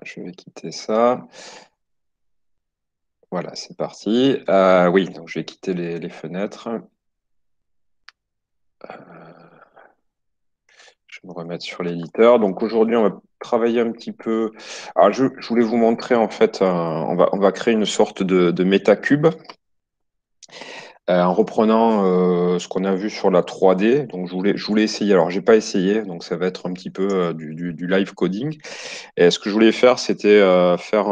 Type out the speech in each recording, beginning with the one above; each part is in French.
Je vais quitter ça. Voilà, c'est parti. Oui, donc je vais quitter les fenêtres. Je vais me remettre sur l'éditeur. Donc aujourd'hui, on va travailler un petit peu. Alors, je voulais vous montrer en fait, on va créer une sorte de métacube en reprenant ce qu'on a vu sur la 3D. Donc je voulais essayer. Alors, j'ai pas essayé, donc ça va être un petit peu du live coding. Et ce que je voulais faire, c'était faire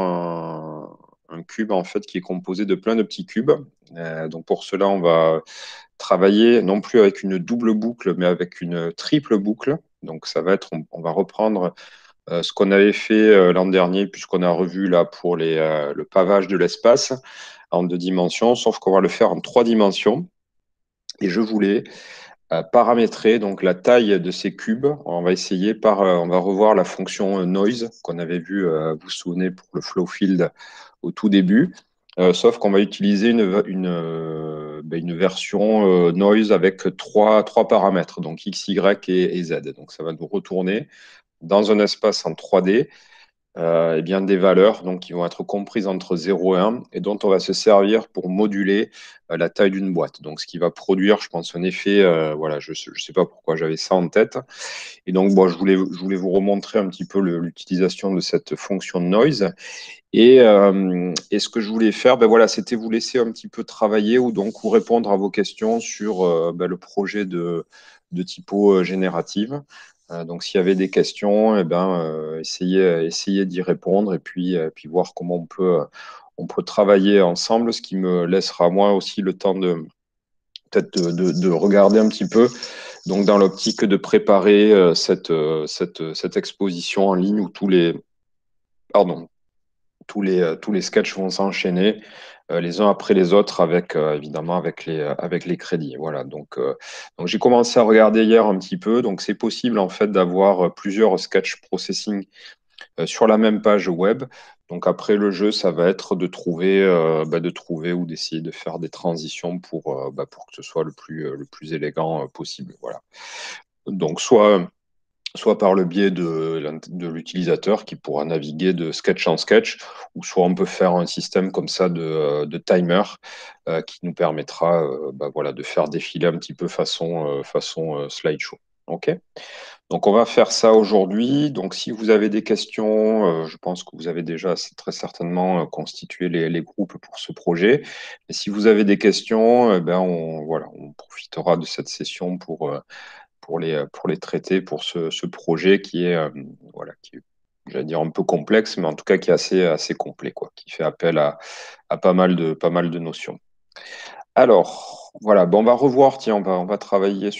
un cube en fait qui est composé de plein de petits cubes. Donc pour cela, on va travailler non plus avec une double boucle, mais avec une triple boucle. Donc ça va être, on va reprendre ce qu'on avait fait l'an dernier, puisqu'on a revu là pour le pavage de l'espace en 2 dimensions, sauf qu'on va le faire en 3 dimensions. Et je voulais paramétrer donc la taille de ces cubes. On va essayer on va revoir la fonction noise qu'on avait vu, vous vous souvenez, pour le flow field au tout début. Sauf qu'on va utiliser une version noise avec trois paramètres, donc X, Y et Z. Donc ça va nous retourner dans un espace en 3D eh bien, des valeurs donc, qui vont être comprises entre 0 et 1 et dont on va se servir pour moduler la taille d'une boîte. Donc, ce qui va produire, je pense, un effet, voilà, je ne sais pas pourquoi j'avais ça en tête. Et donc, bon, je voulais vous remontrer un petit peu l'utilisation de cette fonction de noise. Et ce que je voulais faire, ben voilà, c'était vous laisser un petit peu travailler ou donc vous répondre à vos questions sur ben, le projet de typo générative. Donc, s'il y avait des questions, eh ben, essayez d'y répondre et puis voir comment on peut travailler ensemble, ce qui me laissera moi aussi le temps de peut-être de regarder un petit peu. Donc, dans l'optique de préparer cette exposition en ligne où pardon, tous les sketchs vont s'enchaîner les uns après les autres avec évidemment avec les crédits. Voilà. Donc j'ai commencé à regarder hier un petit peu. Donc c'est possible en fait d'avoir plusieurs sketch processing sur la même page web. Donc après le jeu, ça va être de trouver ou d'essayer de faire des transitions pour que ce soit le plus élégant possible. Voilà. Donc soit par le biais de l'utilisateur qui pourra naviguer de sketch en sketch, ou soit on peut faire un système comme ça de timer qui nous permettra voilà, de faire défiler un petit peu façon slideshow. OK? Donc on va faire ça aujourd'hui. Donc si vous avez des questions, je pense que vous avez déjà très certainement constitué les groupes pour ce projet. Et si vous avez des questions, ben voilà, on profitera de cette session pour les traiter pour ce projet qui est, voilà, j'allais dire un peu complexe, mais en tout cas qui est assez complet, quoi, qui fait appel à pas mal de notions. Alors, voilà, bon, on va revoir, tiens, on va travailler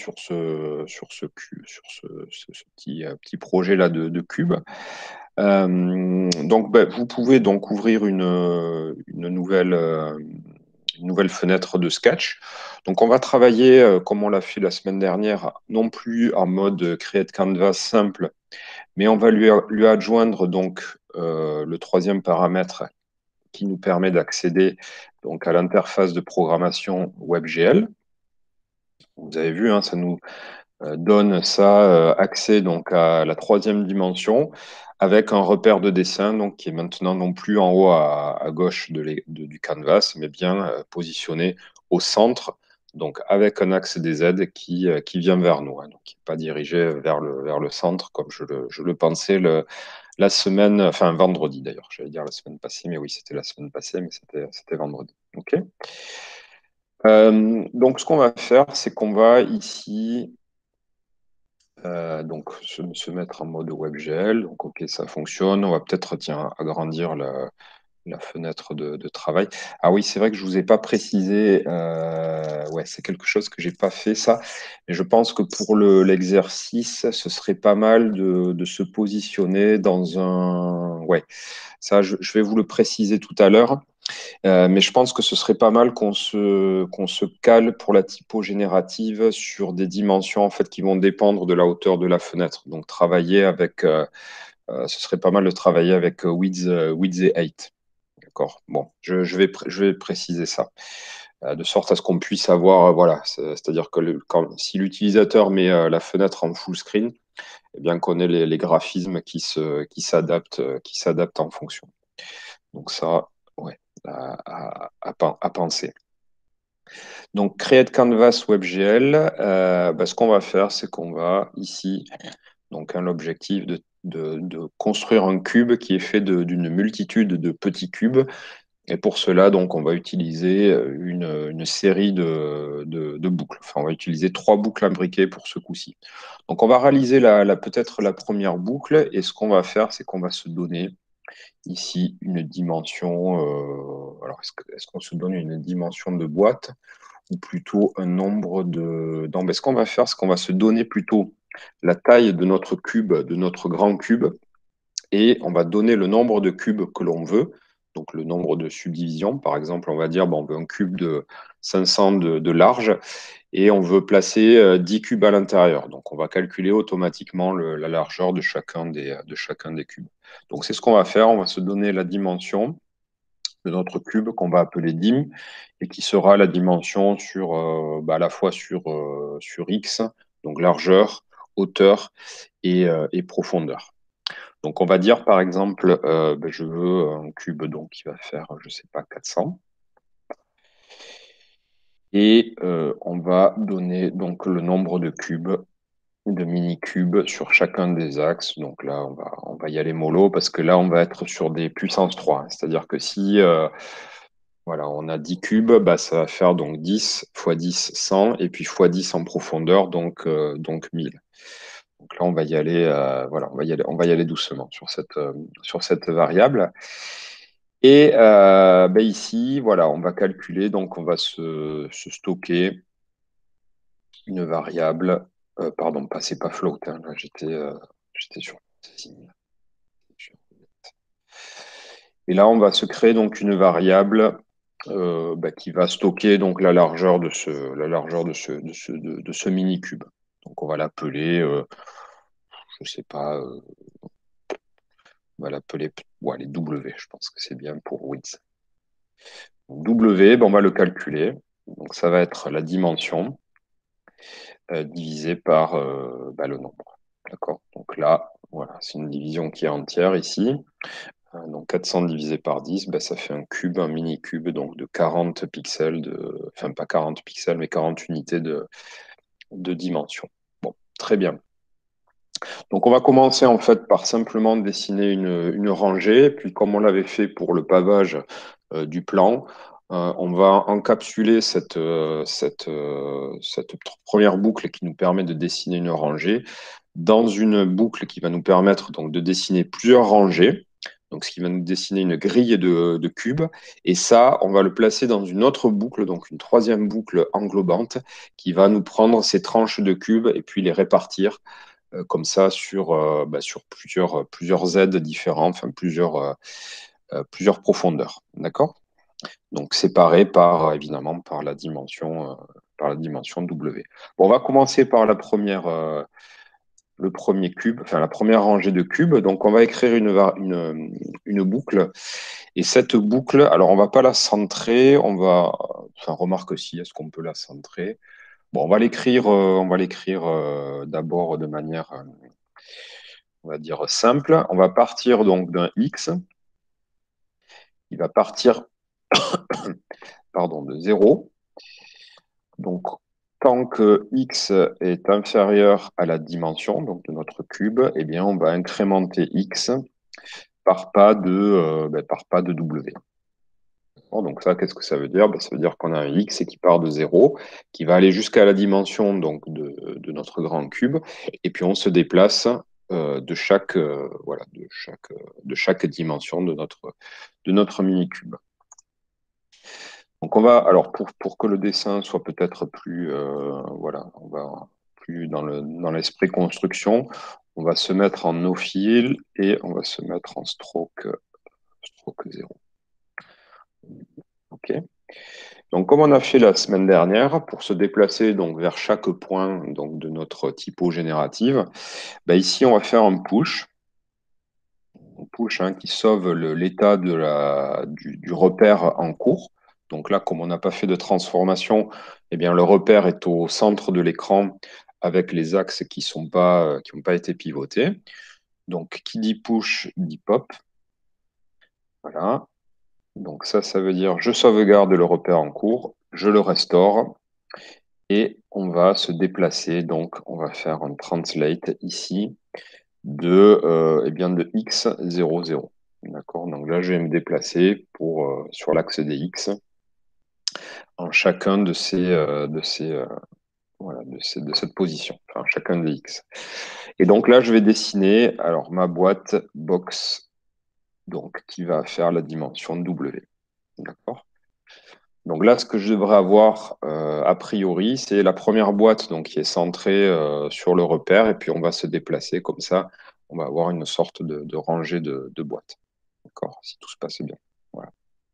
sur ce petit projet-là de cube. Donc, ben, vous pouvez donc ouvrir une nouvelle fenêtre de sketch. Donc, on va travailler, comme on l'a fait la semaine dernière, non plus en mode Create Canvas simple, mais on va lui adjoindre donc le troisième paramètre qui nous permet d'accéder donc à l'interface de programmation WebGL. Vous avez vu, hein, ça nous donne ça accès donc à la troisième dimension avec un repère de dessin donc qui est maintenant non plus en haut à gauche du canvas, mais bien positionné au centre, donc avec un axe des Z qui vient vers nous, hein, donc qui n'est pas dirigé vers le centre comme je le pensais la semaine, enfin vendredi d'ailleurs, j'allais dire la semaine passée, mais oui, c'était la semaine passée, mais c'était vendredi. OK. Donc, ce qu'on va faire, c'est qu'on va ici donc se mettre en mode WebGL. Donc, OK, ça fonctionne. On va peut-être, tiens, agrandir la fenêtre de travail. Ah oui, c'est vrai que je ne vous ai pas précisé. Ouais, c'est quelque chose que j'ai pas fait, ça. Mais je pense que pour l'exercice, ce serait pas mal de se positionner dans un. Ouais, ça, je vais vous le préciser tout à l'heure. Mais je pense que ce serait pas mal qu'on se cale pour la typo générative sur des dimensions en fait qui vont dépendre de la hauteur de la fenêtre. Donc ce serait pas mal de travailler avec width et height. D'accord. Bon, je vais préciser ça de sorte à ce qu'on puisse avoir, voilà, c'est-à-dire que si l'utilisateur met la fenêtre en full screen, eh bien qu'on ait les graphismes qui s'adaptent en fonction. Donc ça, ouais, à penser. Donc, Create Canvas WebGL, ce qu'on va faire, c'est qu'on va ici, donc l'objectif de construire un cube qui est fait d'une multitude de petits cubes. Et pour cela, donc, on va utiliser une série de boucles. Enfin, on va utiliser 3 boucles imbriquées pour ce coup-ci. Donc, on va réaliser peut-être la première boucle. Et ce qu'on va faire, c'est qu'on va se donner ici une dimension. Alors, est-ce qu'on se donne une dimension de boîte ou plutôt un nombre de... Non, ce qu'on va faire, c'est qu'on va se donner plutôt la taille de notre cube, de notre grand cube, et on va donner le nombre de cubes que l'on veut, donc le nombre de subdivisions. Par exemple, on va dire, on veut un cube de 500 de large, et on veut placer 10 cubes à l'intérieur. Donc, on va calculer automatiquement la largeur de chacun des cubes. Donc, c'est ce qu'on va faire. On va se donner la dimension de notre cube qu'on va appeler dim et qui sera la dimension à la fois sur x, donc largeur, hauteur et profondeur. Donc on va dire par exemple, je veux un cube donc, qui va faire, je sais pas, 400. Et on va donner donc le nombre de cubes, de mini-cubes sur chacun des axes. Donc là, on va y aller mollo parce que là, on va être sur des puissances 3. C'est-à-dire que si voilà, on a 10 cubes, ça va faire donc 10 fois 10, 100, et puis fois 10 en profondeur, donc 1000. Donc là, on va y aller, voilà, on va y aller doucement sur cette variable. Et ici, voilà, on va calculer, donc on va se stocker une variable, pardon, c'est pas float, hein, là j'étais sur. Et là, on va se créer donc une variable qui va stocker donc la largeur de ce mini cube. Donc on va l'appeler, je sais pas, on va l'appeler les W. Je pense que c'est bien pour width. W, on va le calculer. Donc ça va être la dimension divisée par le nombre. D'accord. Donc là, voilà, c'est une division qui est entière ici. Donc 400 divisé par 10, ça fait un cube, un mini-cube, donc de 40 pixels, enfin pas 40 pixels, mais 40 unités de dimension. Bon, très bien. Donc on va commencer en fait par simplement dessiner une rangée, puis comme on l'avait fait pour le pavage du plan, on va encapsuler cette première boucle qui nous permet de dessiner une rangée dans une boucle qui va nous permettre donc de dessiner plusieurs rangées. Donc, ce qui va nous dessiner une grille de cubes. Et ça, on va le placer dans une autre boucle, donc une troisième boucle englobante, qui va nous prendre ces tranches de cubes et puis les répartir comme ça sur plusieurs Z différents, enfin plusieurs profondeurs. D'accord? Donc séparés évidemment par la dimension W. Bon, on va commencer par le premier cube, enfin la première rangée de cubes. Donc on va écrire une boucle. Et cette boucle, alors on va pas la centrer, enfin remarque aussi, est-ce qu'on peut la centrer? Bon, on va l'écrire d'abord de manière, on va dire simple. On va partir donc d'un x qui va partir, pardon, de 0. Donc, tant que x est inférieur à la dimension donc de notre cube, eh bien, on va incrémenter x par pas de w. Bon, donc ça, qu'est-ce que ça veut dire? Ça veut dire qu'on a un x qui part de 0, qui va aller jusqu'à la dimension donc, de notre grand cube, et puis on se déplace de chaque dimension de notre mini-cube. Donc alors pour que le dessin soit peut-être plus, on va plus dans l'esprit construction, on va se mettre en no-fill et on va se mettre en stroke 0. OK. Donc, comme on a fait la semaine dernière, pour se déplacer donc, vers chaque point donc, de notre typo générative, ici, on va faire un push. Un push qui sauve l'état du repère en cours. Donc là, comme on n'a pas fait de transformation, eh bien, le repère est au centre de l'écran avec les axes qui n'ont pas été pivotés. Donc, qui dit push, dit pop. Voilà. Donc ça veut dire je sauvegarde le repère en cours, je le restaure et on va se déplacer. Donc, on va faire un translate ici de x00. D'accord? Donc là, je vais me déplacer sur l'axe des x en chacun de cette position, enfin chacun des x. Et donc là, je vais dessiner alors ma boîte box donc qui va faire la dimension W. D'accord? Donc là, ce que je devrais avoir a priori, c'est la première boîte donc, qui est centrée sur le repère et puis on va se déplacer comme ça. On va avoir une sorte de rangée de boîtes. D'accord? Si tout se passe bien. Voilà.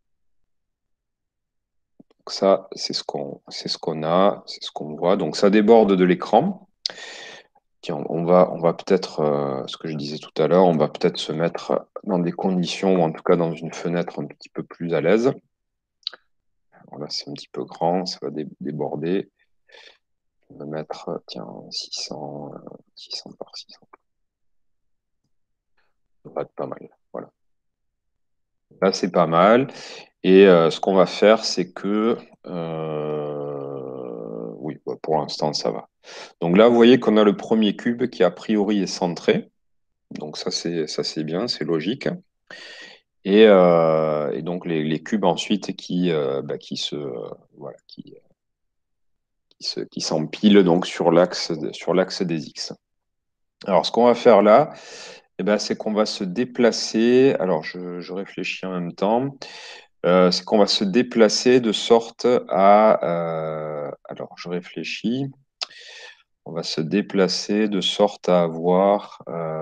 Donc ça, c'est ce qu'on a, c'est ce qu'on voit. Donc ça déborde de l'écran. Tiens, on va peut-être, ce que je disais tout à l'heure, on va peut-être se mettre dans des conditions, ou en tout cas dans une fenêtre un petit peu plus à l'aise. Alors là, c'est un petit peu grand, ça va déborder. On va mettre, tiens, 600, 600 par 600. Ça va être pas mal. Voilà. Là, c'est pas mal. Et ce qu'on va faire, c'est que, oui, bah, pour l'instant, ça va. Donc là, vous voyez qu'on a le premier cube qui, a priori, est centré. Donc ça c'est bien, c'est logique. Et donc les cubes ensuite voilà, qui s'empilent donc sur l'axe des X. Alors ce qu'on va faire là, eh ben, c'est qu'on va se déplacer. Alors je réfléchis en même temps. C'est qu'on va se déplacer de sorte à. Alors je réfléchis. On va se déplacer de sorte à avoir.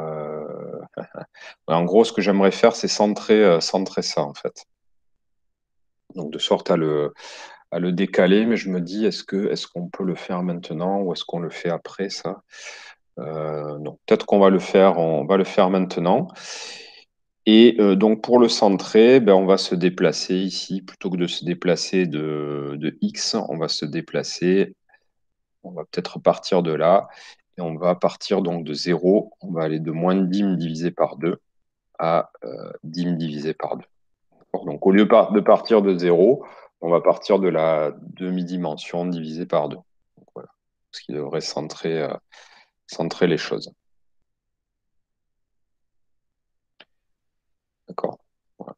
En gros, ce que j'aimerais faire, c'est centrer ça en fait. Donc de sorte à le décaler, mais je me dis, est-ce qu'on peut le faire maintenant ou est-ce qu'on le fait après ça? Non, peut-être qu'on va le faire, on va le faire maintenant. Et donc pour le centrer, ben, on va se déplacer ici, plutôt que de se déplacer de X, on va se déplacer, on va peut-être partir de là, et on va partir donc de 0, on va aller de moins de dim divisé par 2 à dim divisé par 2. Donc, au lieu de partir de 0, on va partir de la demi-dimension divisée par 2. Donc, voilà. Ce qui devrait centrer les choses. D'accord? Voilà.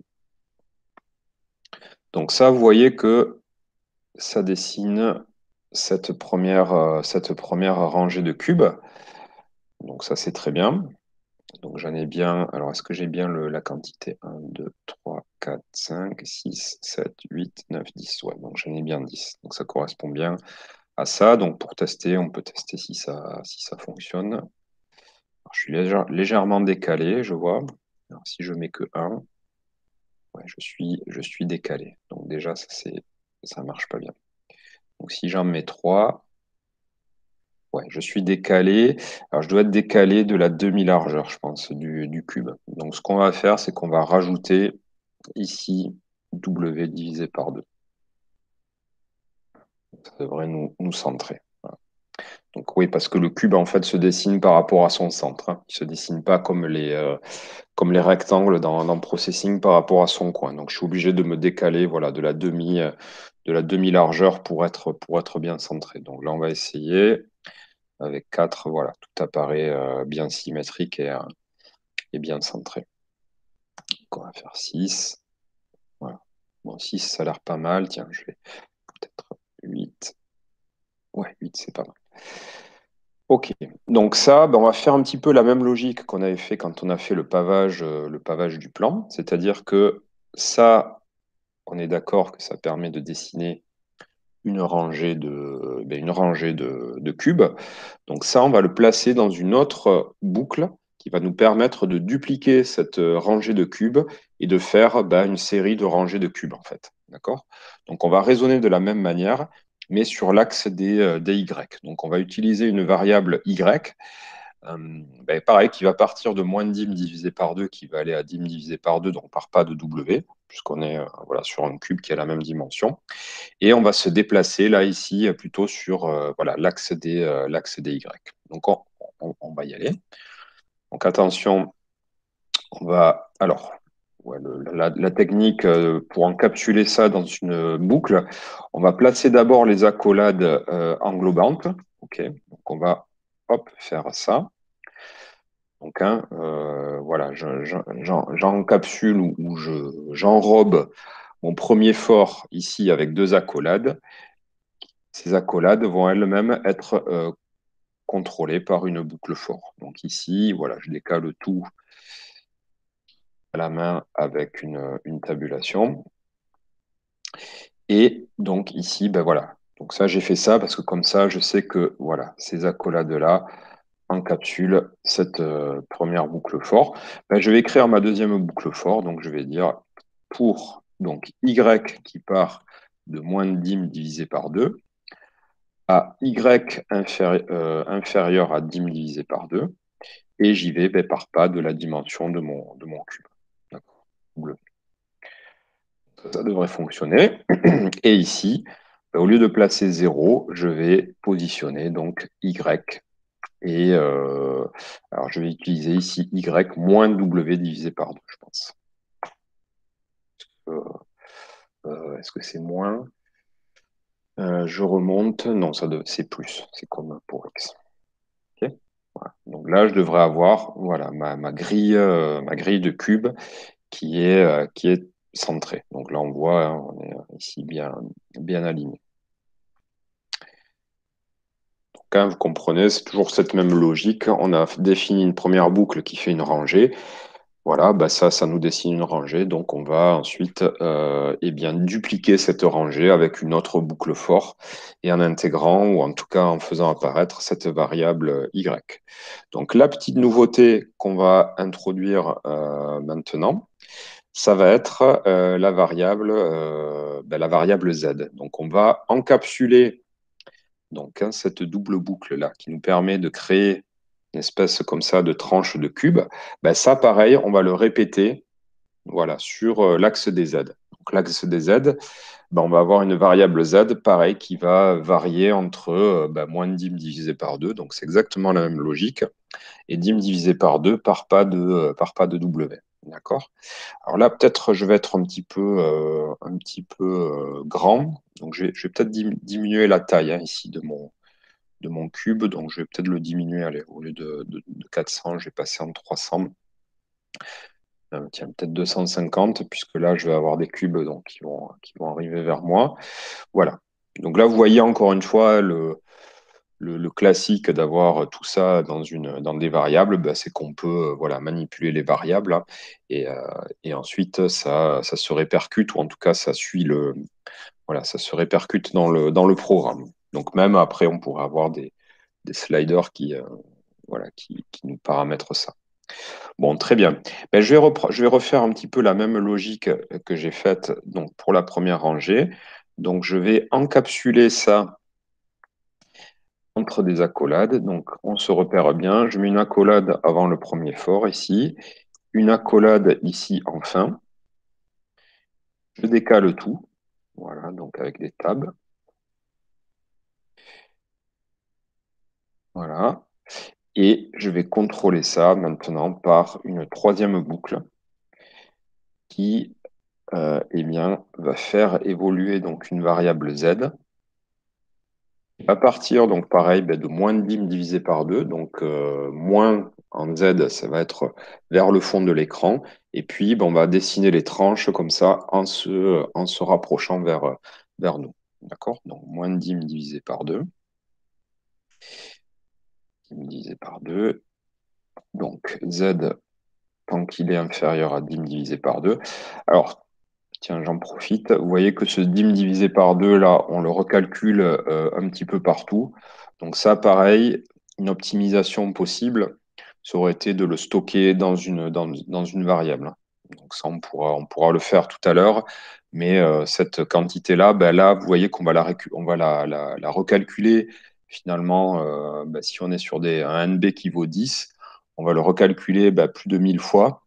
Donc ça, vous voyez que ça dessine cette première rangée de cubes. Donc ça, c'est très bien. Donc j'en ai bien. Alors, est-ce que j'ai bien la quantité? 1, 2, 3, 4, 5, 6, 7, 8, 9, 10. Ouais, donc j'en ai bien 10. Donc ça correspond bien à ça. Donc pour tester, on peut tester si ça fonctionne. Alors, je suis légèrement décalé, je vois. Alors, si je mets que 1, ouais, je suis décalé. Donc déjà, ça marche pas bien. Donc si j'en mets 3, ouais, je suis décalé. Alors je dois être décalé de la demi-largeur, je pense, du cube. Donc ce qu'on va faire, c'est qu'on va rajouter ici W divisé par 2. Ça devrait nous centrer. Voilà. Donc oui, parce que le cube, en fait, se dessine par rapport à son centre, hein. Il ne se dessine pas comme les rectangles dans Processing par rapport à son coin. Donc je suis obligé de me décaler, voilà, de la demi-largeur pour être bien centré. Donc là, on va essayer avec 4, voilà, tout apparaît bien symétrique et bien centré. Donc on va faire 6. Voilà. Bon, 6, ça a l'air pas mal. Tiens, je vais peut-être 8. Ouais, 8, c'est pas mal. Ok, donc ça, ben, on va faire un petit peu la même logique qu'on avait fait quand on a fait le pavage du plan, c'est-à-dire que ça, on est d'accord que ça permet de dessiner une rangée de cubes. Donc ça, on va le placer dans une autre boucle qui va nous permettre de dupliquer cette rangée de cubes et de faire une série de rangées de cubes, en fait. D'accord? Donc on va raisonner de la même manière, mais sur l'axe des Y. Donc on va utiliser une variable Y, pareil, qui va partir de moins de dim divisé par 2, qui va aller à dim divisé par 2, donc on ne part pas de W. puisqu'on est voilà, sur un cube qui a la même dimension. Et on va se déplacer là, ici, plutôt sur voilà, l'axe des Y. Donc, on va y aller. Donc, attention, on va. Alors, ouais, la technique pour encapsuler ça dans une boucle, on va placer d'abord les accolades englobantes. OK. Donc, on va hop, faire ça. Donc, hein, voilà, j'encapsule ou j'enrobe mon premier fort ici avec deux accolades. Ces accolades vont elles-mêmes être contrôlées par une boucle fort. Donc ici, voilà, je décale tout à la main avec une tabulation. Et donc ici, ben voilà. Donc ça, j'ai fait ça parce que comme ça, je sais que voilà, ces accolades-là encapsulent cette première boucle fort. Ben, je vais créer ma deuxième boucle fort. Donc je vais dire pour donc Y qui part de moins de 10 divisé par 2 à inférieur à 10 divisé par 2 et j'y vais ben, par pas de la dimension de mon cube. D'accord. Bleu. Ça devrait fonctionner. Et ici, au lieu de placer 0, je vais positionner donc Y. Et alors, je vais utiliser ici Y moins W divisé par 2, je pense. Est-ce que c'est moins je remonte. Non, c'est plus. C'est comme pour X. Ok. Voilà. Donc là, je devrais avoir voilà, ma grille de cubes qui est centrée. Donc là, on voit, hein, on est ici bien aligné. Quand vous comprenez, c'est toujours cette même logique. On a défini une première boucle qui fait une rangée. Voilà, bah ça nous dessine une rangée. Donc, on va ensuite eh bien, dupliquer cette rangée avec une autre boucle for et en intégrant, ou en tout cas en faisant apparaître cette variable y. Donc, la petite nouveauté qu'on va introduire maintenant, ça va être la variable z. Donc, on va encapsuler donc, hein, cette double boucle-là qui nous permet de créer une espèce comme ça de tranche de cube, ben ça, pareil, on va le répéter voilà, sur l'axe des z. Donc, l'axe des z, ben, on va avoir une variable z, pareil, qui va varier entre moins de 10 divisé par 2. Donc, c'est exactement la même logique. Et 10 divisé par 2 par pas de w. D'accord? Alors là, peut-être je vais être un petit peu grand. Donc, je vais peut-être diminuer la taille hein, ici de mon cube. Donc, je vais peut-être le diminuer. Allez, au lieu de 400, je vais passer en 300. Tiens, peut-être 250, puisque là, je vais avoir des cubes donc, qui vont arriver vers moi. Voilà. Donc là, vous voyez encore une fois le classique d'avoir tout ça dans des variables, bah, c'est qu'on peut voilà, manipuler les variables hein, et ensuite ça se répercute, ou en tout cas ça suit voilà, ça se répercute dans le programme. Donc même après, on pourrait avoir des sliders voilà, qui nous paramètrent ça. Bon, très bien. Ben, je vais refaire un petit peu la même logique que j'ai faite donc, pour la première rangée. Donc je vais encapsuler ça entre des accolades. Donc, on se repère bien. Je mets une accolade avant le premier fort ici, une accolade ici en fin. Je décale tout. Voilà, donc avec des tabs. Voilà. Et je vais contrôler ça maintenant par une troisième boucle qui eh bien, va faire évoluer donc une variable z. À partir, donc pareil, ben, de moins de 10 divisé par 2, donc moins en Z, ça va être vers le fond de l'écran. Et puis, ben, on va dessiner les tranches comme ça en se rapprochant vers nous. D'accord? Donc, moins de 10 divisé par 2. 10 divisé par 2. Donc, Z, tant qu'il est inférieur à 10 divisé par 2. Alors, tiens, j'en profite. Vous voyez que ce 10 divisé par 2, là, on le recalcule un petit peu partout. Donc ça, pareil, une optimisation possible, ça aurait été de le stocker dans une variable. Donc ça, on pourra le faire tout à l'heure. Mais cette quantité-là, ben là, vous voyez qu'on va on va la recalculer. Finalement, si on est sur un NB qui vaut 10, on va le recalculer plus de 1000 fois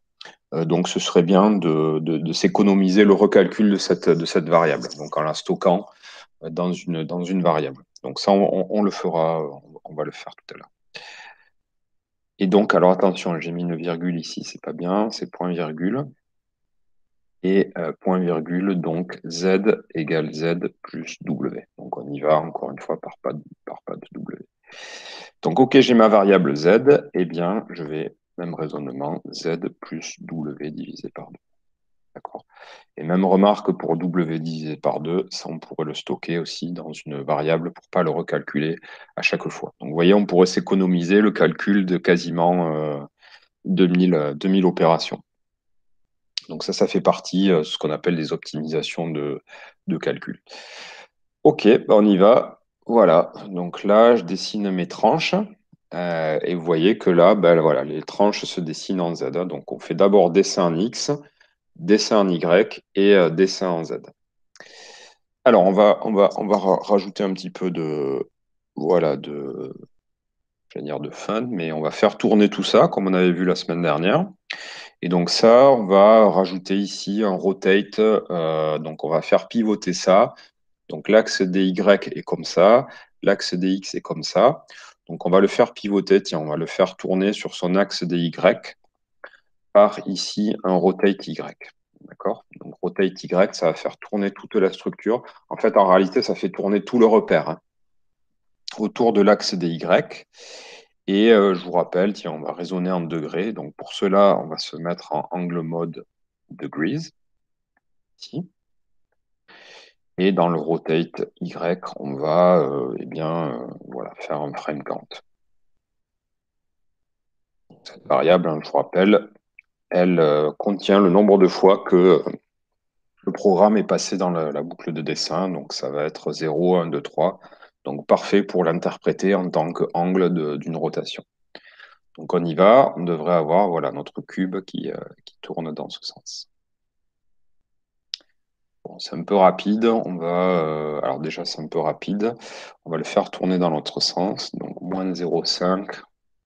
Donc, ce serait bien de s'économiser le recalcul de cette variable, donc en la stockant dans une variable. Donc ça, on le fera, on va le faire tout à l'heure. Et donc, alors attention, j'ai mis une virgule ici, c'est pas bien, c'est point virgule. Et point virgule, donc z égale z plus w. Donc on y va encore une fois par pas de w. Donc ok, j'ai ma variable z, eh bien je vais, même raisonnement, z plus w divisé par 2. D'accord. Et même remarque pour w divisé par 2, ça on pourrait le stocker aussi dans une variable pour ne pas le recalculer à chaque fois. Donc vous voyez, on pourrait s'économiser le calcul de quasiment 2000 opérations. Donc ça fait partie de ce qu'on appelle des optimisations de calcul. Ok, bah, on y va. Voilà, donc là, je dessine mes tranches. Et vous voyez que là, ben, voilà, les tranches se dessinent en Z. Donc on fait d'abord dessin en X, dessin en Y et dessin en Z. Alors on va rajouter un petit peu de, voilà, j'allais dire de fun, mais on va faire tourner tout ça comme on avait vu la semaine dernière. Et donc ça, on va rajouter ici un rotate. Donc on va faire pivoter ça. Donc l'axe DY est comme ça, l'axe DX est comme ça. Donc on va le faire pivoter, tiens, on va le faire tourner sur son axe DY par ici un rotate Y. D'accord? Donc rotate Y, ça va faire tourner toute la structure. En fait, en réalité, ça fait tourner tout le repère hein, autour de l'axe DY. Et je vous rappelle, tiens, on va raisonner en degrés. Donc pour cela, on va se mettre en angle mode degrees. Ici. Et dans le rotate Y, on va eh bien, voilà, faire un frame count. Cette variable, hein, je vous rappelle, elle contient le nombre de fois que le programme est passé dans la boucle de dessin. Donc ça va être 0, 1, 2, 3. Donc parfait pour l'interpréter en tant qu'angle d'une rotation. Donc on y va, on devrait avoir voilà, notre cube qui tourne dans ce sens. Bon, c'est un peu rapide, on va, alors déjà c'est un peu rapide, on va le faire tourner dans l'autre sens, donc moins 0,5.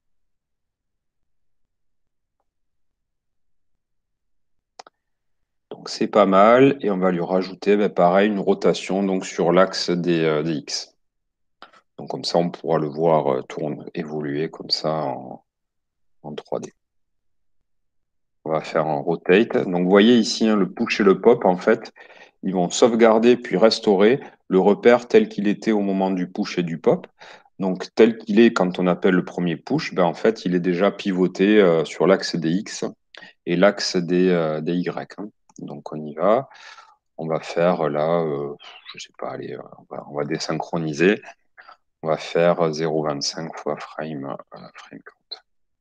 Donc c'est pas mal, et on va lui rajouter ben, pareil une rotation donc, sur l'axe des X. Donc comme ça on pourra le voir évoluer comme ça en 3D. On va faire un rotate. Donc vous voyez ici hein, le push et le pop, en fait, ils vont sauvegarder puis restaurer le repère tel qu'il était au moment du push et du pop. Donc tel qu'il est quand on appelle le premier push, ben, en fait, il est déjà pivoté sur l'axe des X et l'axe des Y. Hein. Donc on y va. On va faire là, je sais pas, allez, on va désynchroniser. On va faire 0,25 fois frame count.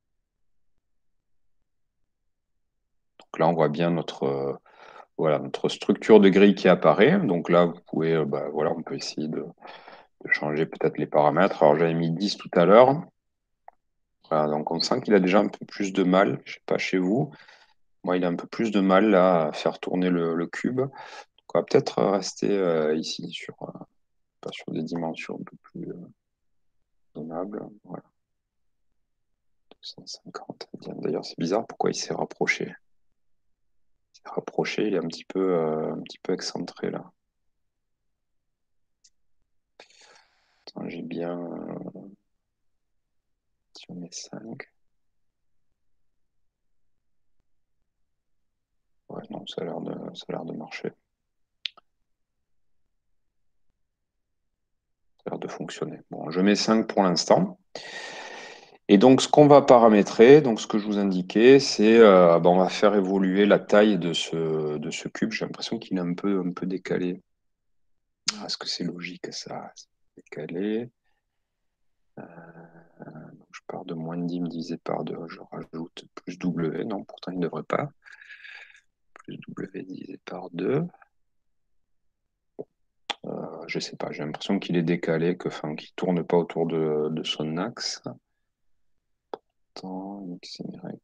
Donc là, on voit bien voilà, notre structure de grille qui apparaît. Donc là, vous pouvez, bah, voilà, on peut essayer de changer peut-être les paramètres. Alors j'avais mis 10 tout à l'heure. Voilà, donc on sent qu'il a déjà un peu plus de mal, je ne sais pas chez vous. Moi, il a un peu plus de mal là, à faire tourner le cube. Donc on va peut-être rester ici sur, pas sur des dimensions un peu plus raisonnables. Voilà, 250. D'ailleurs, c'est bizarre pourquoi il s'est rapproché. Il s'est rapproché, il est un petit peu excentré là. Attends, j'ai bien. Si on met 5. Ouais, non, ça a l'air de marcher. Ça a l'air de fonctionner. Bon, je mets 5 pour l'instant. Et donc, ce qu'on va paramétrer, donc ce que je vous indiquais, c'est ben, on va faire évoluer la taille de ce cube. J'ai l'impression qu'il est un peu décalé. Est-ce que c'est logique ça? C'est décalé. Donc je pars de moins de 10 divisé par 2. Je rajoute plus W. Non, pourtant il ne devrait pas. Plus W divisé par 2. Je sais pas, j'ai l'impression qu'il est décalé, qu'il ne tourne pas autour de son axe. X, Y.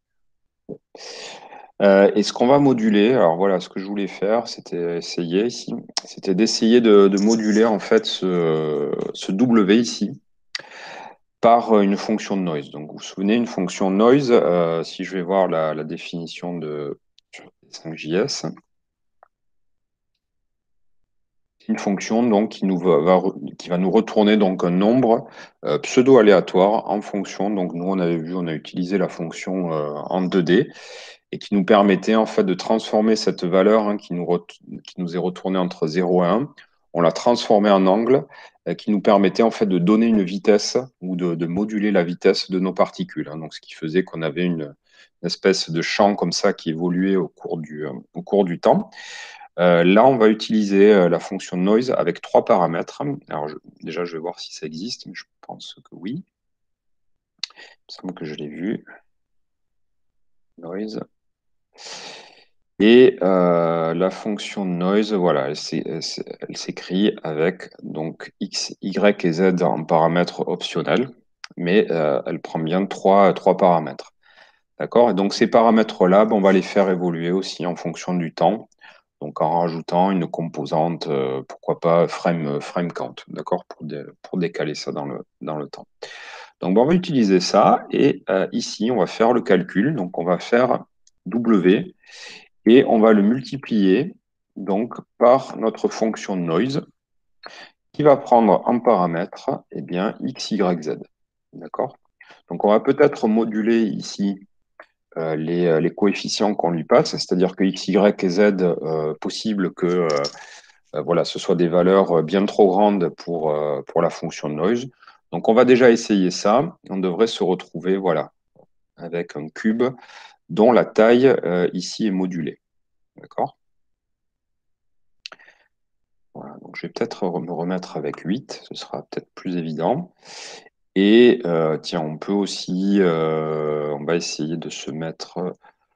Et ce qu'on va moduler, alors voilà, ce que je voulais faire, c'était essayer ici, c'était d'essayer de moduler en fait ce W ici par une fonction de noise. Donc vous vous souvenez, une fonction noise, si je vais voir la définition 5JS. Une fonction donc qui va nous retourner donc un nombre pseudo-aléatoire en fonction. Donc nous on avait vu, on a utilisé la fonction en 2D et qui nous permettait en fait de transformer cette valeur qui nous est retournée entre 0 et 1. On l'a transformée en angle qui nous permettait en fait de donner une vitesse ou de moduler la vitesse de nos particules, hein. Donc ce qui faisait qu'on avait une espèce de champ comme ça qui évoluait au cours du temps. Là, on va utiliser la fonction noise avec trois paramètres. Alors, déjà, je vais voir si ça existe, mais je pense que oui. Il me semble que je l'ai vu. Noise. Et la fonction noise, voilà, elle s'écrit avec donc X, Y et Z en paramètres optionnels, mais elle prend bien trois paramètres. D'accord? Et donc, ces paramètres-là, ben, on va les faire évoluer aussi en fonction du temps. Donc en rajoutant une composante, pourquoi pas frame count, d'accord, pour décaler ça dans le temps. Donc bon, on va utiliser ça et ici on va faire le calcul. Donc on va faire W et on va le multiplier donc par notre fonction noise qui va prendre en paramètre eh bien x, y, z. D'accord? Donc on va peut-être moduler ici les coefficients qu'on lui passe, c'est-à-dire que x, y et z, possible que voilà, ce soit des valeurs bien trop grandes pour la fonction noise. Donc on va déjà essayer ça. On devrait se retrouver voilà, avec un cube dont la taille ici est modulée. D'accord? Voilà, donc je vais peut-être me remettre avec 8, ce sera peut-être plus évident. Et tiens, on peut aussi, on va essayer de se mettre,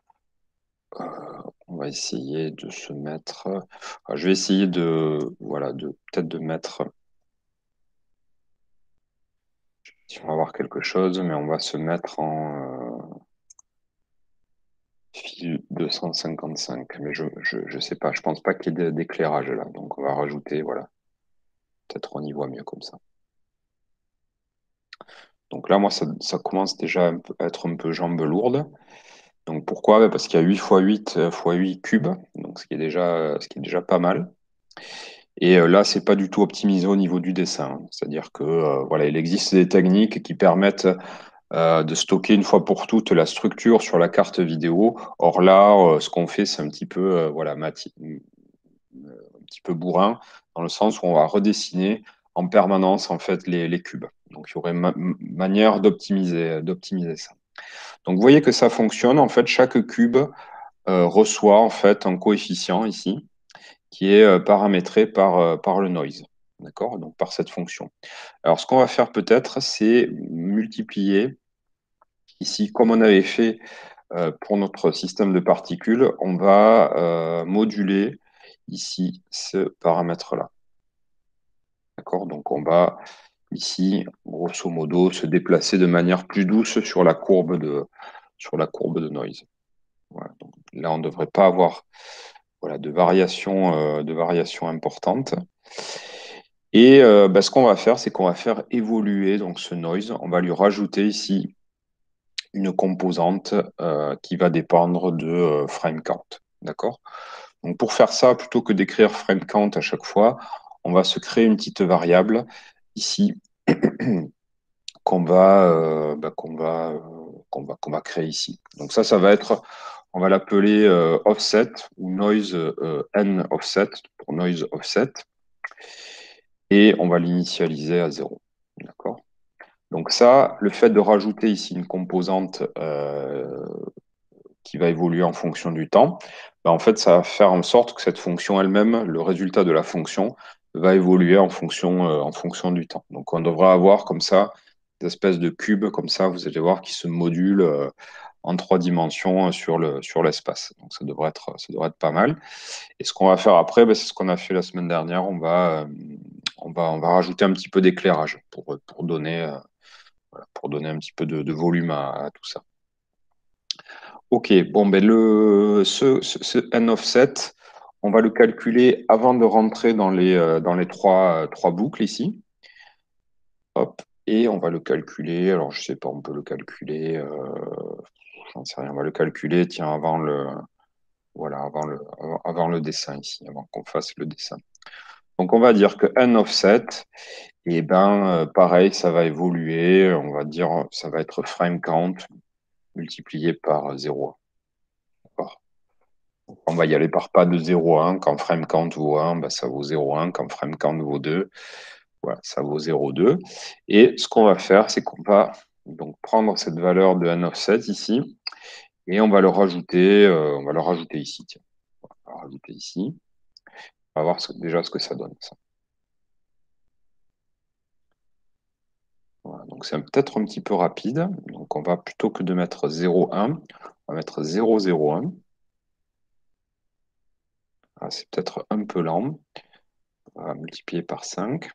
on va essayer de se mettre, je vais essayer de, voilà, de peut-être de mettre, si on va voir quelque chose, mais on va se mettre en fil 255. Mais je sais pas, je pense pas qu'il y ait d'éclairage là, donc on va rajouter, voilà, peut-être on y voit mieux comme ça. Donc là, moi, ça commence déjà à être un peu jambe lourde. Donc pourquoi? Ben, parce qu'il y a 8 fois 8 fois 8 cubes, donc ce qui est déjà pas mal. Et là, c'est pas du tout optimisé au niveau du dessin. C'est-à-dire que voilà, il existe des techniques qui permettent de stocker une fois pour toutes la structure sur la carte vidéo. Or là, ce qu'on fait, c'est un petit peu voilà, un petit peu bourrin, dans le sens où on va redessiner en permanence en fait les cubes. Donc il y aurait manière d'optimiser ça. Donc vous voyez que ça fonctionne. En fait, chaque cube reçoit en fait un coefficient ici qui est paramétré par le noise. D'accord? Donc par cette fonction. Alors ce qu'on va faire peut-être, c'est multiplier ici, comme on avait fait pour notre système de particules, on va moduler ici ce paramètre-là. D'accord? Donc on va ici, grosso modo, se déplacer de manière plus douce sur la courbe de noise. Voilà. Donc là, on ne devrait pas avoir voilà, de variations importantes. Et bah, ce qu'on va faire, c'est qu'on va faire évoluer donc, ce noise. On va lui rajouter ici une composante qui va dépendre de frame count. D'accord? Donc pour faire ça, plutôt que d'écrire frame count à chaque fois, on va se créer une petite variable ici qu'on va créer ici. Donc ça va être, on va l'appeler offset ou noise n offset pour noise offset et on va l'initialiser à 0. D'accord? Donc ça, le fait de rajouter ici une composante qui va évoluer en fonction du temps, ben en fait, ça va faire en sorte que cette fonction elle-même, le résultat de la fonction, va évoluer en fonction du temps. Donc, on devra avoir comme ça des espèces de cubes, comme ça, vous allez voir, qui se modulent en trois dimensions sur l'espace. Donc, ça devrait être pas mal. Et ce qu'on va faire après, ben, c'est ce qu'on a fait la semaine dernière. On va rajouter un petit peu d'éclairage pour donner un petit peu de volume à tout ça. Ok, bon, ben ce n offset, on va le calculer avant de rentrer dans les trois boucles ici. Hop, et on va le calculer. Alors, je sais pas, on peut le calculer. J'en sais rien, on va le calculer, tiens, avant le. voilà, avant le dessin ici, avant qu'on fasse le dessin. Donc, on va dire que n offset, et ben, pareil, ça va évoluer. On va dire, ça va être frame count multiplié par 0. D'accord. On va y aller par pas de 0 à 1. Quand frame count vaut 1, ben, ça vaut 0,1. Quand frame count vaut 2, voilà, ça vaut 0,2. Et ce qu'on va faire, c'est qu'on va donc prendre cette valeur de n offset ici et on va le rajouter ici. Tiens. On va le rajouter ici. On va voir déjà ce que ça donne. Ça. Voilà, donc c'est peut-être un petit peu rapide. Donc on va plutôt que de mettre 0,1, on va mettre 0,01. Ah, c'est peut-être un peu lent. On va multiplier par 5.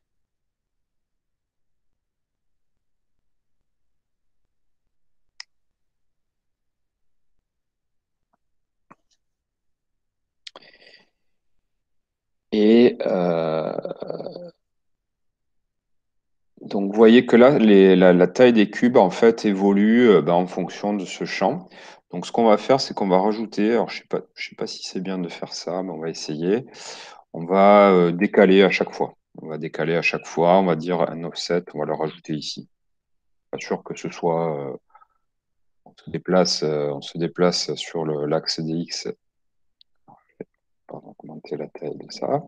Et donc vous voyez que là, la taille des cubes en fait évolue ben, en fonction de ce champ. Donc ce qu'on va faire, c'est qu'on va rajouter, alors je sais pas si c'est bien de faire ça, mais on va essayer. On va décaler à chaque fois. On va décaler à chaque fois, on va dire un offset, on va le rajouter ici. Pas sûr que ce soit, on se déplace sur l'axe des X. On va augmenter la taille de ça.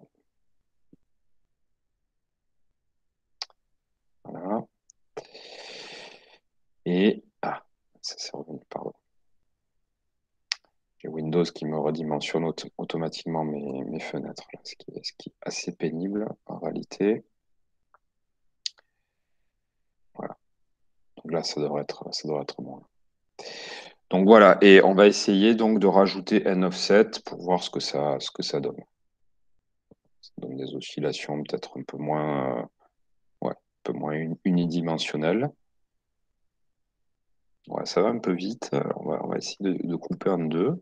Voilà. Et, ça c'est revenu, pardon. J'ai Windows qui me redimensionne automatiquement mes fenêtres, là, ce qui est assez pénible en réalité. Voilà. Donc là, ça devrait être bon. Donc voilà, et on va essayer donc de rajouter n offset pour voir ce que ça donne. Ça donne des oscillations peut-être un peu moins, ouais, un peu moins unidimensionnelles. Ouais, ça va un peu vite. Alors, on va essayer de couper en deux.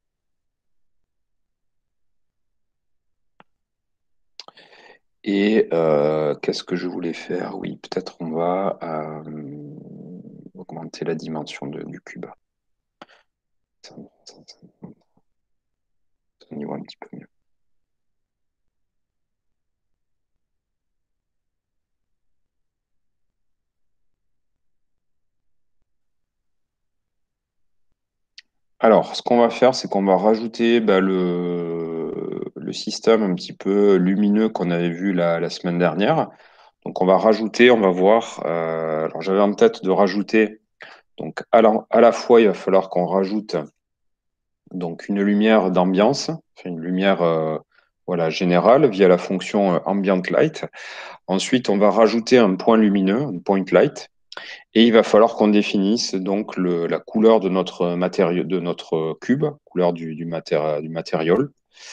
Et qu'est-ce que je voulais faire? Oui, peut-être on va augmenter la dimension du cube. Ça y va un petit peu mieux. Alors, ce qu'on va faire, c'est qu'on va rajouter bah, le système un petit peu lumineux qu'on avait vu la semaine dernière. Donc, on va rajouter, on va voir. Alors, j'avais en tête de rajouter. Donc, à la fois, il va falloir qu'on rajoute donc une lumière d'ambiance, enfin, une lumière voilà, générale via la fonction ambient light. Ensuite, on va rajouter un point lumineux, un point light. Et il va falloir qu'on définisse donc la couleur de notre matériau, de notre cube, couleur du matériau,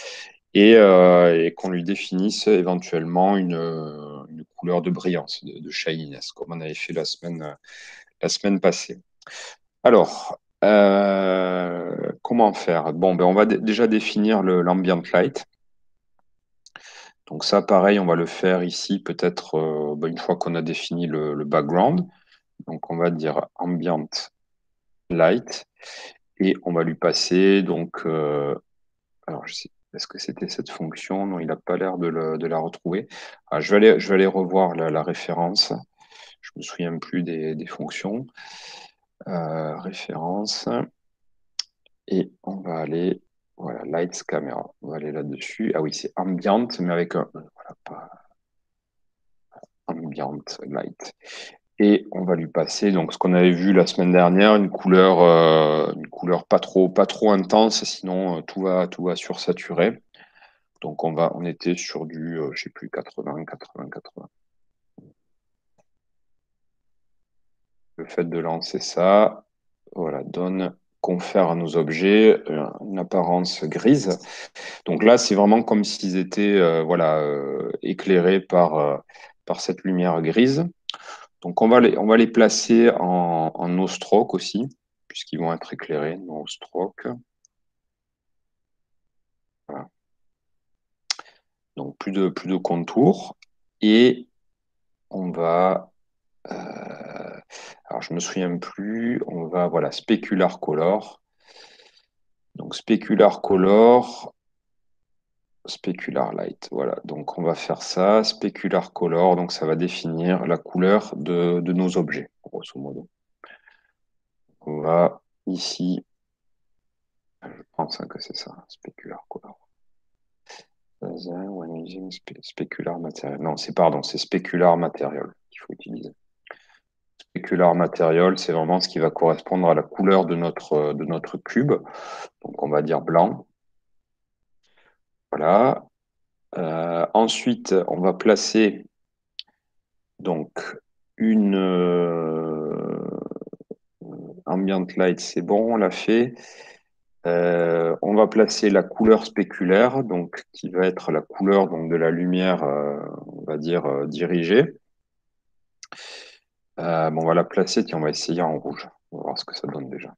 et qu'on lui définisse éventuellement une couleur de brillance, de shininess, comme on avait fait la semaine passée. Alors, comment faire? Bon, ben on va déjà définir l'ambient light. Donc ça, pareil, on va le faire ici, peut-être ben, une fois qu'on a défini le background. Donc on va dire ambient light. Et on va lui passer, donc, alors je sais, est-ce que c'était cette fonction? Non, il n'a pas l'air de la retrouver. Je vais aller revoir la référence. Je me souviens plus des fonctions. Référence. Et on va aller, voilà, Lights Camera. On va aller là-dessus. Ah oui, c'est Ambient, mais avec un E. Voilà, pas Ambient Light. Et on va lui passer donc ce qu'on avait vu la semaine dernière, une couleur pas trop intense, sinon tout va sursaturer. Donc on était sur du, je sais plus, 80, 80, 80. Le fait de lancer ça, voilà, confère à nos objets une apparence grise. Donc là, c'est vraiment comme s'ils étaient, voilà, éclairés par cette lumière grise. Donc on va les placer en no stroke aussi, puisqu'ils vont être éclairés, no stroke. Voilà. Donc plus de contours. Et on va, alors je me souviens plus, on va, voilà, specular color. Donc specular color, specular light. Voilà, donc on va faire ça, specular color, donc ça va définir la couleur de nos objets, grosso modo. On va ici, je pense que c'est ça, specular color. When using specular material. Non, c'est specular material qu'il faut utiliser. Specular material, c'est vraiment ce qui va correspondre à la couleur de notre cube. Donc on va dire blanc. Voilà. Ensuite, on va placer donc une ambient light, c'est bon, on l'a fait. On va placer la couleur spéculaire, donc qui va être la couleur donc, de la lumière, on va dire dirigée. Bon, on va la placer, tiens, on va essayer en rouge. On va voir ce que ça donne déjà.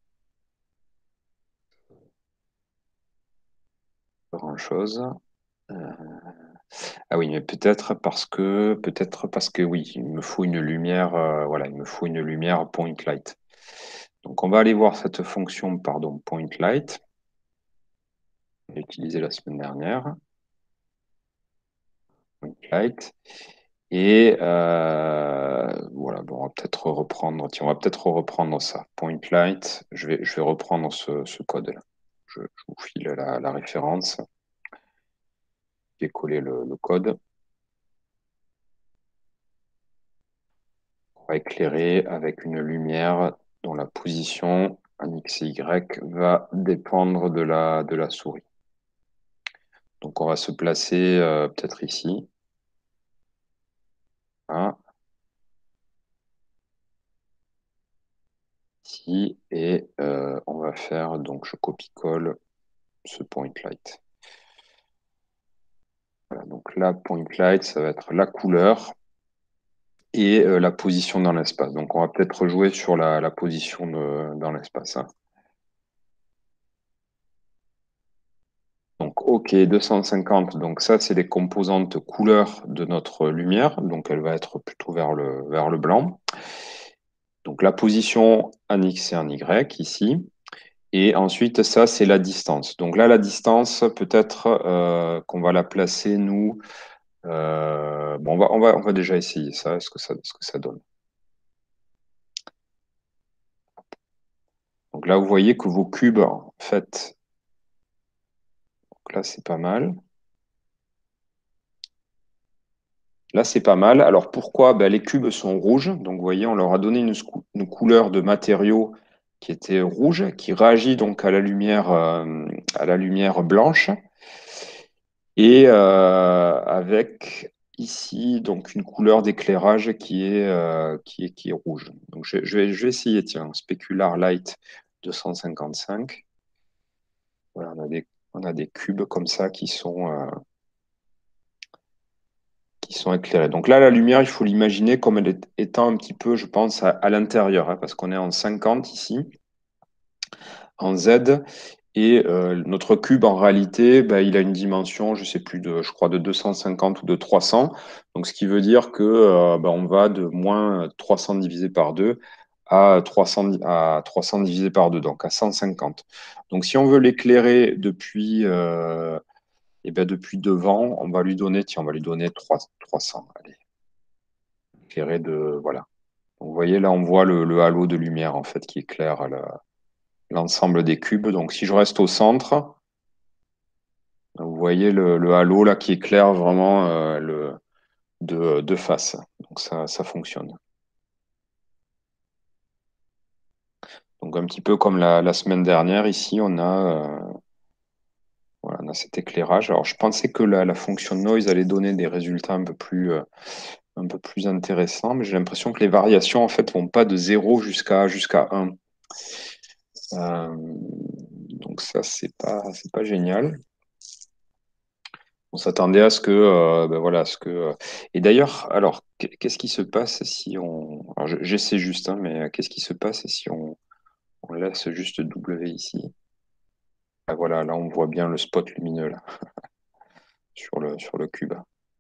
Pas grand-chose. Euh, Ah oui, mais peut-être parce que oui, il me faut une lumière, voilà, il me faut une lumière point light. Donc on va aller voir cette fonction, pardon, point light. On l'a utilisée la semaine dernière. Point light. Et voilà, bon, on va peut-être reprendre, tiens, on va peut-être reprendre ça. Point light, je vais reprendre ce code-là. Je vous file la référence. J'ai collé le code. On va éclairer avec une lumière dont la position en X et Y va dépendre de la souris. Donc on va se placer peut-être ici. Hein, ici. Et on va faire, donc je copie-colle ce point light. Voilà, donc là, point light, ça va être la couleur et la position dans l'espace. Donc on va peut-être rejouer sur la position dans l'espace. Hein. Donc OK, 250. Donc ça, c'est les composantes couleurs de notre lumière. Donc elle va être plutôt vers le blanc. Donc la position en X et en Y ici. Et ensuite, ça, c'est la distance. Donc là, la distance, peut-être qu'on va la placer, nous. Bon, on va déjà essayer ça, ce que ça donne. Donc là, vous voyez que vos cubes, en fait, donc là, c'est pas mal. Là, c'est pas mal. Alors pourquoi? Ben, les cubes sont rouges. Donc vous voyez, on leur a donné une couleur de matériau qui était rouge, qui réagit donc à la lumière blanche. Et avec ici donc une couleur d'éclairage qui est rouge. Donc je vais essayer, tiens, Specular Light 255. Voilà, on a des cubes comme ça qui sont éclairés. Donc là, la lumière, il faut l'imaginer comme elle est, étant un petit peu, je pense, à l'intérieur, hein, parce qu'on est en 50 ici, en Z, et notre cube, en réalité, ben, il a une dimension, je sais plus, je crois, de 250 ou de 300. Donc, ce qui veut dire que ben, on va de moins 300 divisé par 2 à 300 divisé par 2, donc à 150. Donc, si on veut l'éclairer et ben, depuis devant, on va lui donner, tiens, on va lui donner 300. Allez, éclairé de, voilà. Donc, vous voyez, là, on voit le halo de lumière, en fait, qui éclaire l'ensemble des cubes. Donc, si je reste au centre, vous voyez le halo là qui éclaire vraiment de face. Donc ça fonctionne. Donc un petit peu comme la semaine dernière, ici voilà, on a cet éclairage. Alors je pensais que la fonction noise allait donner des résultats un peu plus intéressants, mais j'ai l'impression que les variations en fait vont pas de 0 jusqu'à 1. Donc ça, c'est pas génial. On s'attendait à ce que, ben voilà, à ce que. Et d'ailleurs, alors, qu'est-ce qui se passe si on. Alors, j'essaie juste, hein, mais qu'est-ce qui se passe si on laisse juste W ici? Ah, voilà, là, on voit bien le spot lumineux là, sur le cube.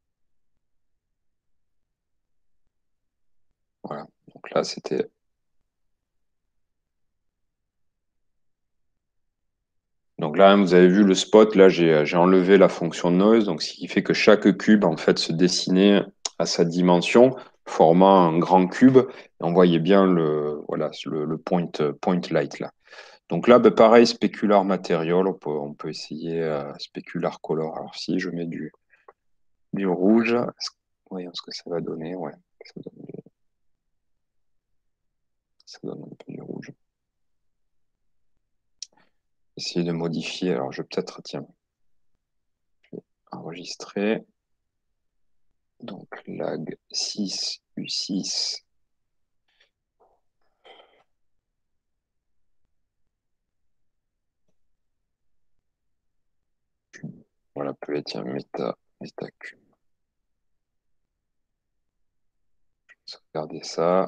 Voilà. Donc là, c'était. Donc là, vous avez vu le spot, là, j'ai enlevé la fonction noise, donc ce qui fait que chaque cube, en fait, se dessinait à sa dimension, formant un grand cube. Et on voyait bien voilà, le point light, là. Donc là, ben, pareil, specular material, on peut essayer specular color. Alors si je mets du rouge, voyons ce que ça va donner. Ouais, ça donne, ça donne un peu du rouge. Essayer de modifier. Alors je vais peut-être, tiens, enregistrer. Donc lag 6, U6. Voilà, peut être un méta cube. Regardez ça.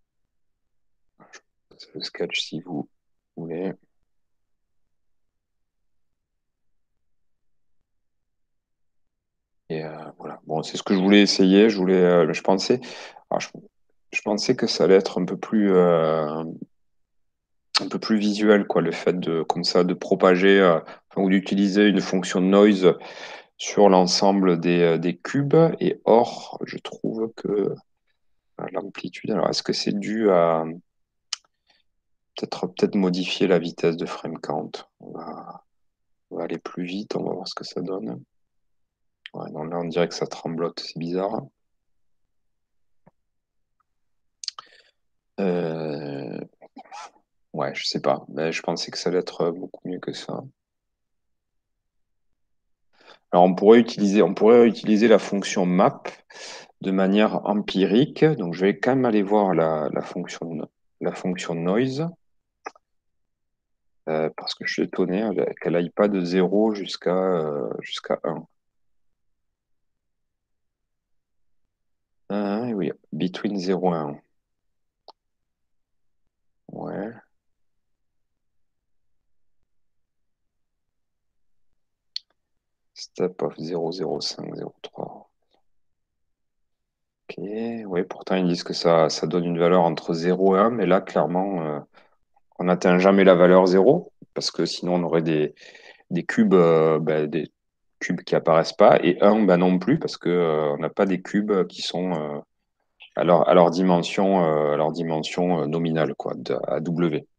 C'est le sketch si vous voulez. Et voilà. Bon, c'est ce que je voulais essayer. Alors, je pensais que ça allait être un peu plus visuel, quoi, le fait de, comme ça, de propager enfin, ou d'utiliser une fonction de noise sur l'ensemble des cubes. Et or, je trouve que l'amplitude, alors est-ce que c'est dû à peut-être modifier la vitesse de frame count? On va aller plus vite, on va voir ce que ça donne. Ouais, non, là, on dirait que ça tremblote, c'est bizarre. Euh, ouais, je sais pas, mais je pensais que ça allait être beaucoup mieux que ça. Alors, on pourrait utiliser la fonction map de manière empirique. Donc, je vais quand même aller voir la fonction noise, parce que je suis étonné qu'elle n'aille pas de 0 jusqu'à 1. Ah, oui, between 0 et 1. Ouais, step of 0,05, 0,3. Ok, oui, pourtant ils disent que ça donne une valeur entre 0 et 1, mais là, clairement, on n'atteint jamais la valeur 0, parce que sinon on aurait des cubes, des cubes qui apparaissent pas, et un non plus, parce que on n'a pas des cubes qui sont à leur dimension nominale, quoi, à W.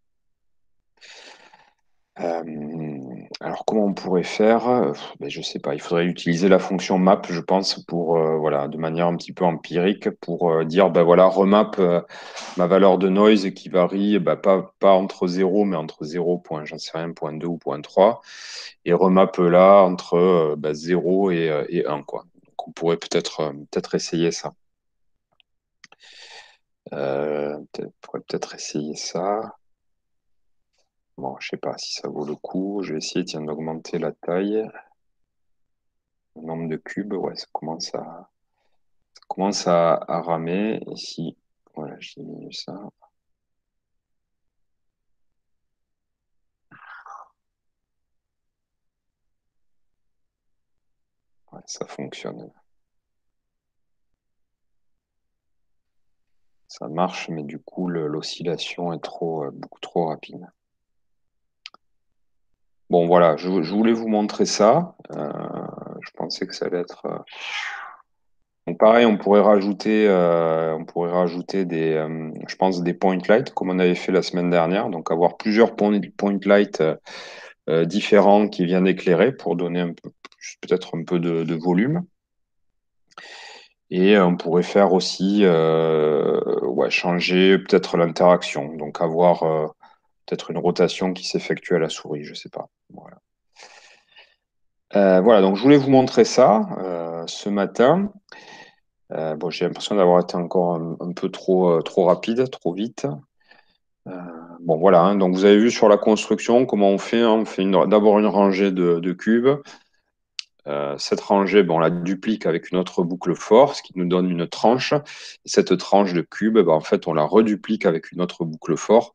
Alors comment on pourrait faire? Je sais pas. Il faudrait utiliser la fonction map, je pense, pour voilà, de manière un petit peu empirique, pour dire ben voilà, remap ma valeur de noise qui varie pas entre 0, mais entre 0, j'en sais rien, point 2 ou point 3, et remap là entre 0 et 1, quoi. Donc on pourrait peut-être essayer ça. On pourrait peut-être essayer ça. Bon, je sais pas si ça vaut le coup. Je vais essayer, tiens, d'augmenter la taille. Le nombre de cubes, ouais, ça commence à ramer. Ici, voilà, je diminue ça. Ouais, ça fonctionne. Ça marche, mais du coup, l'oscillation est beaucoup trop rapide. Bon, voilà, je voulais vous montrer ça. Je pensais que ça allait être. Donc, pareil, on pourrait rajouter je pense, des point lights, comme on avait fait la semaine dernière. Donc, avoir plusieurs point lights différents qui viennent éclairer pour donner peut-être un peu de volume. Et on pourrait faire aussi, ouais, changer peut-être l'interaction, donc avoir peut-être une rotation qui s'effectue à la souris, je sais pas. Voilà. Voilà, donc je voulais vous montrer ça ce matin. Bon, j'ai l'impression d'avoir été encore un peu trop rapide, trop vite. Euh, bon, voilà, hein, donc vous avez vu sur la construction comment on fait, hein. On fait d'abord une rangée de cubes. Cette rangée, ben, on la duplique avec une autre boucle for, ce qui nous donne une tranche. Et cette tranche de cube, ben, en fait, on la reduplique avec une autre boucle for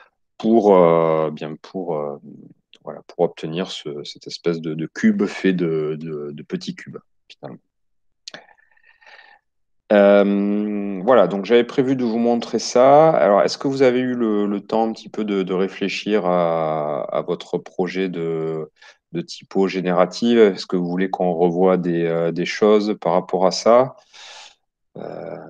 voilà, pour obtenir cette espèce de cube fait de petits cubes, finalement. Voilà, donc j'avais prévu de vous montrer ça. Alors, est-ce que vous avez eu le temps un petit peu de réfléchir à votre projet de typo générative? Est-ce que vous voulez qu'on revoie des choses par rapport à ça? Euh,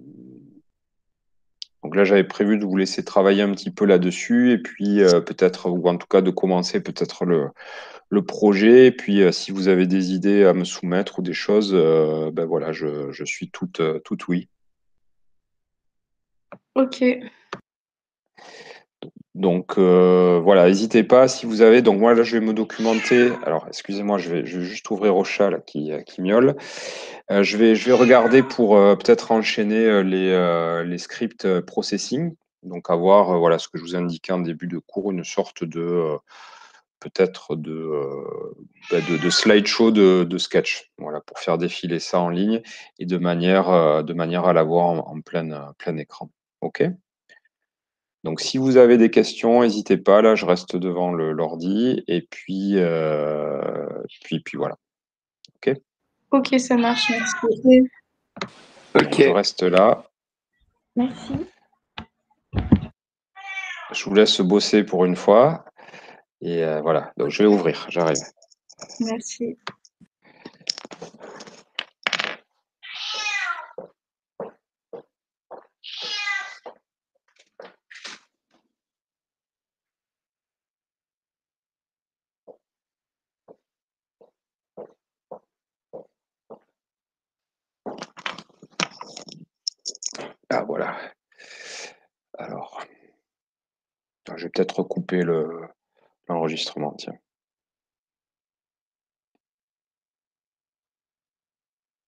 donc là, j'avais prévu de vous laisser travailler un petit peu là-dessus et puis peut-être, ou en tout cas de commencer peut-être le projet. Et puis, si vous avez des idées à me soumettre ou des choses, ben voilà, je suis toute oui. Ok, Donc voilà, n'hésitez pas si vous avez. Donc moi là, je vais me documenter. Alors excusez-moi, je vais juste ouvrir au chat là, qui miaule. Je vais regarder pour peut-être enchaîner les scripts processing. Donc avoir voilà ce que je vous indiquais en début de cours, une sorte de peut-être de slideshow de sketch. Voilà pour faire défiler ça en ligne et de manière à l'avoir en plein écran. OK? Donc, si vous avez des questions, n'hésitez pas. Là, je reste devant l'ordi. Et puis voilà. OK? ok, ça marche, merci. Donc, je Ok. reste là. Merci. Je vous laisse bosser pour une fois. Et voilà. Donc, je vais ouvrir. J'arrive. Merci. Ah, voilà. Alors, je vais peut-être recouper l'enregistrement. Tiens.